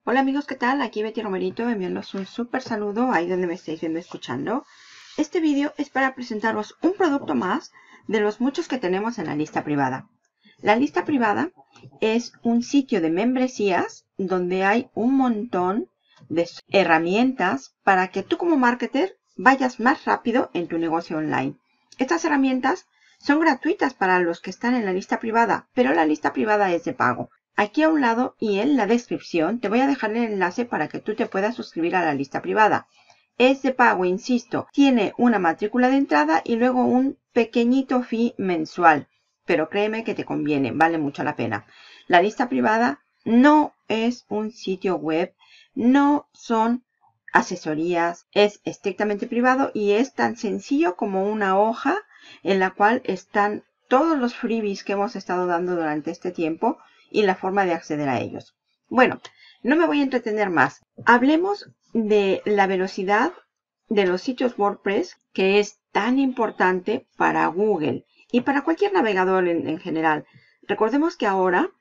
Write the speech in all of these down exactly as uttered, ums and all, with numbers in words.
Hola amigos, ¿qué tal? Aquí Betty Romerito enviándoos un súper saludo ahí donde me estáis viendo y escuchando. Este vídeo es para presentaros un producto más de los muchos que tenemos en la lista privada. La lista privada es un sitio de membresías donde hay un montón de herramientas para que tú como marketer vayas más rápido en tu negocio online. Estas herramientas son gratuitas para los que están en la lista privada, pero la lista privada es de pago. Aquí a un lado y en la descripción te voy a dejar el enlace para que tú te puedas suscribir a la lista privada. Es de pago, insisto. Tiene una matrícula de entrada y luego un pequeñito fee mensual. Pero créeme que te conviene, vale mucho la pena. La lista privada no es un sitio web, no son asesorías, es estrictamente privado y es tan sencillo como una hoja en la cual están todos los freebies que hemos estado dando durante este tiempo y la forma de acceder a ellos. Bueno, no me voy a entretener más. Hablemos de la velocidad de los sitios WordPress, que es tan importante para Google y para cualquier navegador en, en general. Recordemos que ahora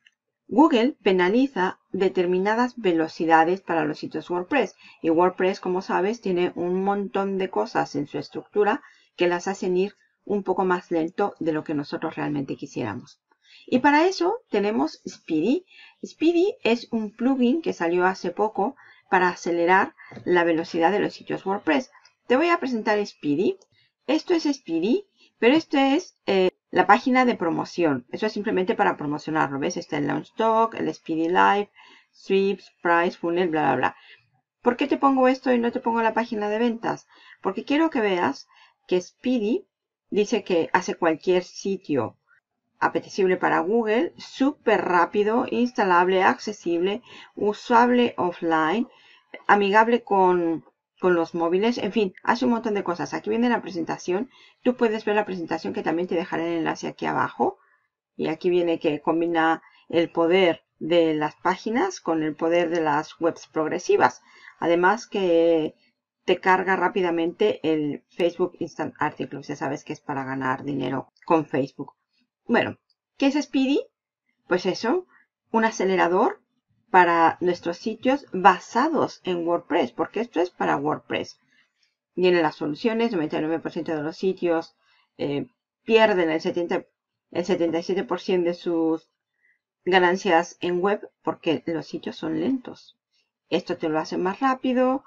Google penaliza determinadas velocidades para los sitios WordPress. Y WordPress, como sabes, tiene un montón de cosas en su estructura que las hacen ir un poco más lento de lo que nosotros realmente quisiéramos. Y para eso tenemos Speedy. Speedy es un plugin que salió hace poco para acelerar la velocidad de los sitios WordPress. Te voy a presentar Speedy. Esto es Speedy, pero esto es eh, la página de promoción. Eso es simplemente para promocionarlo. ¿Ves? Está el Launch Doc, el Speedy Live, Sweeps, Price, Funnel, bla, bla, bla. ¿Por qué te pongo esto y no te pongo la página de ventas? Porque quiero que veas que Speedy dice que hace cualquier sitio apetecible para Google, súper rápido, instalable, accesible, usable offline, amigable con, con los móviles, en fin, hace un montón de cosas. Aquí viene la presentación. Tú puedes ver la presentación que también te dejaré el enlace aquí abajo. Y aquí viene que combina el poder de las páginas con el poder de las webs progresivas. Además que te carga rápidamente el Facebook Instant Articles. Ya sabes que es para ganar dinero con Facebook. Bueno, ¿qué es Speedy? Pues eso, un acelerador para nuestros sitios basados en WordPress, porque esto es para WordPress. Vienen las soluciones, noventa y nueve por ciento de los sitios eh, pierden el, setenta, el setenta y siete por ciento de sus ganancias en web porque los sitios son lentos. Esto te lo hace más rápido.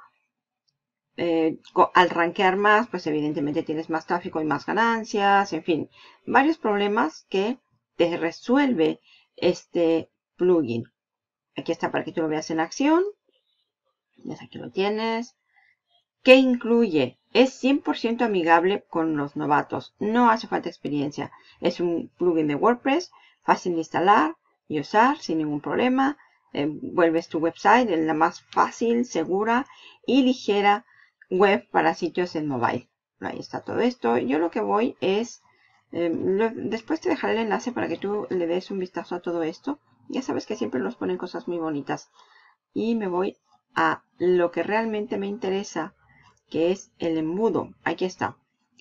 Eh, al rankear más, pues evidentemente tienes más tráfico y más ganancias, en fin, varios problemas que te resuelve este plugin. Aquí está para que tú lo veas en acción. Aquí lo tienes. ¿Qué incluye? Es cien por ciento amigable con los novatos. No hace falta experiencia. Es un plugin de WordPress, fácil de instalar y usar sin ningún problema. Eh, vuelves tu website en la más fácil, segura y ligera web para sitios en mobile. Ahí está todo esto. Yo lo que voy es... Eh, lo, después te dejaré el enlace para que tú le des un vistazo a todo esto. Ya sabes que siempre nos ponen cosas muy bonitas. Y me voy a lo que realmente me interesa, que es el embudo. Aquí está.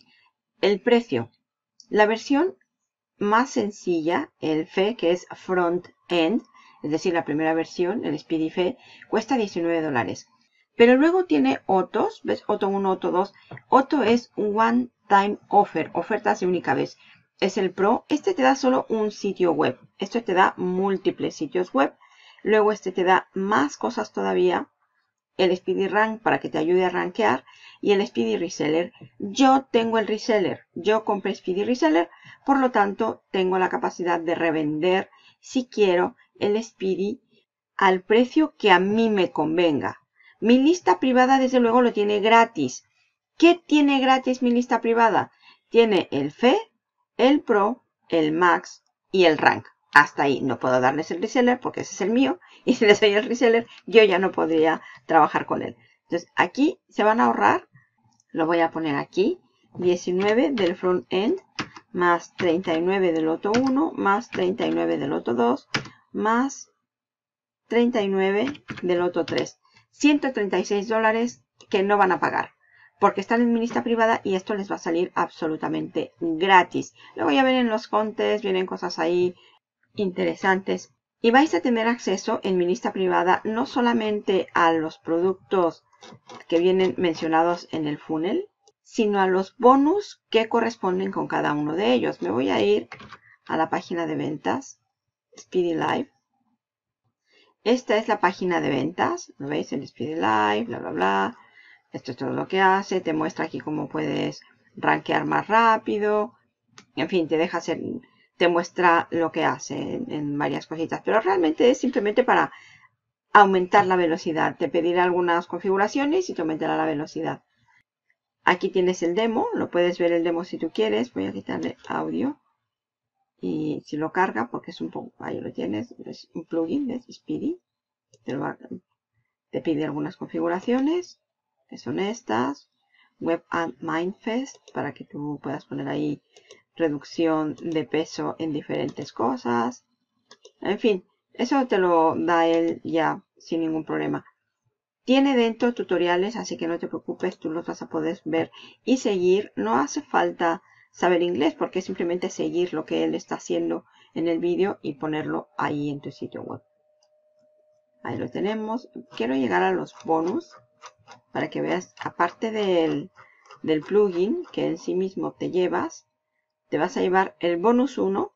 El precio. La versión más sencilla, el F E, que es Front End, es decir, la primera versión, el Speedy F E, cuesta diecinueve dólares. Pero luego tiene otros, ¿ves? Otto uno, Otto dos. Otto es One Time Offer, ofertas de única vez. Es el Pro. Este te da solo un sitio web. Este te da múltiples sitios web. Luego este te da más cosas todavía. El Speedy Rank para que te ayude a rankear. Y el Speedy Reseller. Yo tengo el Reseller. Yo compré Speedy Reseller. Por lo tanto, tengo la capacidad de revender, si quiero, el Speedy al precio que a mí me convenga. Mi lista privada, desde luego, lo tiene gratis. ¿Qué tiene gratis mi lista privada? Tiene el F E, el Pro, el Max y el Rank. Hasta ahí no puedo darles el reseller porque ese es el mío. Y si les doy el reseller, yo ya no podría trabajar con él. Entonces, aquí se van a ahorrar. Lo voy a poner aquí. diecinueve del front end, más treinta y nueve del Otto uno, más treinta y nueve del Otto dos, más treinta y nueve del Otto tres. ciento treinta y seis dólares que no van a pagar porque están en mi lista privada y esto les va a salir absolutamente gratis. Luego ya vienen los contes, vienen cosas ahí interesantes Y vais a tener acceso en mi lista privada no solamente a los productos que vienen mencionados en el funnel, sino a los bonus que corresponden con cada uno de ellos. Me voy a ir a la página de ventas, Speedy Live. Esta es la página de ventas, ¿lo veis? En Speedy Live, bla, bla, bla. Esto es todo lo que hace, te muestra aquí cómo puedes rankear más rápido. En fin, te deja hacer, te muestra lo que hace en, en varias cositas. Pero realmente es simplemente para aumentar la velocidad. Te pedirá algunas configuraciones y te aumentará la velocidad. Aquí tienes el demo, lo puedes ver el demo si tú quieres. Voy a quitarle audio. Y si lo carga, porque es un poco, ahí lo tienes, es un plugin, es Speedy. Te, lo va, te pide algunas configuraciones, que son estas. Web and Mindfest, para que tú puedas poner ahí reducción de peso en diferentes cosas. En fin, eso te lo da él ya sin ningún problema. Tiene dentro tutoriales, así que no te preocupes, tú los vas a poder ver y seguir. No hace falta saber inglés porque es simplemente seguir lo que él está haciendo en el vídeo y ponerlo ahí en tu sitio web. Ahí lo tenemos. Quiero llegar a los bonus para que veas, aparte del, del plugin que en sí mismo te llevas, te vas a llevar el bonus uno,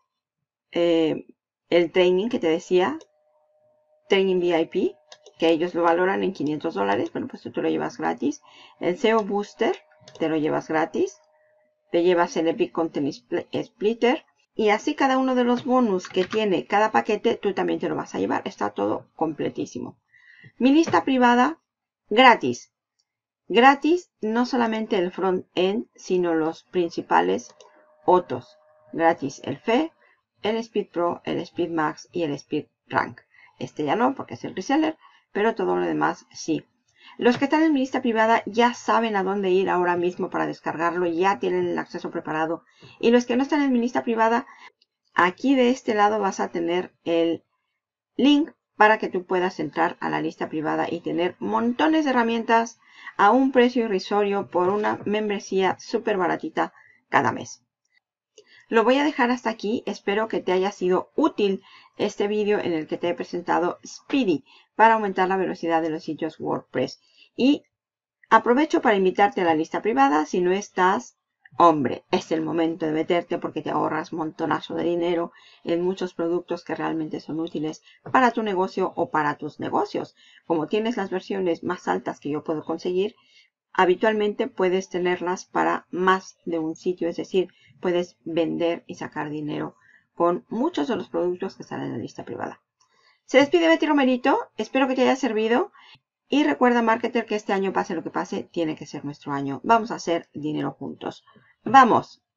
eh, el training que te decía, training V I P, que ellos lo valoran en quinientos dólares. Bueno, pues tú te lo llevas gratis. El S E O Booster te lo llevas gratis. Te llevas el Epic Content Splitter. Y así cada uno de los bonus que tiene cada paquete, tú también te lo vas a llevar. Está todo completísimo. Mi lista privada, gratis. Gratis, no solamente el front-end, sino los principales otros. Gratis el F E, el Speed Pro, el Speed Max y el Speed Rank. Este ya no, porque es el reseller, pero todo lo demás sí. Los que están en mi lista privada ya saben a dónde ir ahora mismo para descargarlo, ya tienen el acceso preparado. Y los que no están en mi lista privada, aquí de este lado vas a tener el link para que tú puedas entrar a la lista privada y tener montones de herramientas a un precio irrisorio por una membresía súper baratita cada mes. Lo voy a dejar hasta aquí. Espero que te haya sido útil este vídeo en el que te he presentado Speedy para aumentar la velocidad de los sitios WordPress. Y aprovecho para invitarte a la lista privada. Si no estás, hombre, es el momento de meterte porque te ahorras montonazo de dinero en muchos productos que realmente son útiles para tu negocio o para tus negocios. Como tienes las versiones más altas que yo puedo conseguir, habitualmente puedes tenerlas para más de un sitio, es decir, puedes vender y sacar dinero con muchos de los productos que están en la lista privada. Se despide Betty Romerito, espero que te haya servido y recuerda, marketer, que este año pase lo que pase, tiene que ser nuestro año. Vamos a hacer dinero juntos. ¡Vamos!